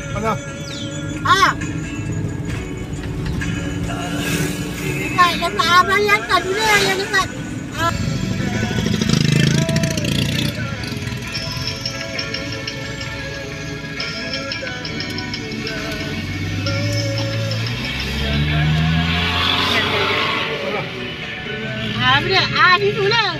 Ano? Dekat abang yang kat dulu yang dekat. Apa dia? Di tu lah.